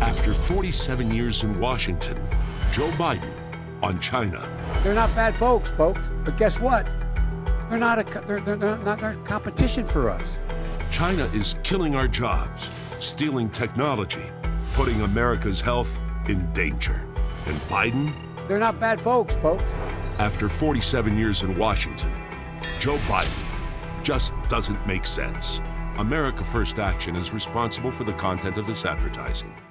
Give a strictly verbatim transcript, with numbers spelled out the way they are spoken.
After forty-seven years in Washington, Joe Biden on China. They're not bad folks, folks, but guess what? They're not a they're, they're not, not a competition for us. China is killing our jobs, stealing technology, putting America's health in danger. And Biden? They're not bad folks, folks. After forty-seven years in Washington, Joe Biden just doesn't make sense. America First Action is responsible for the content of this advertising.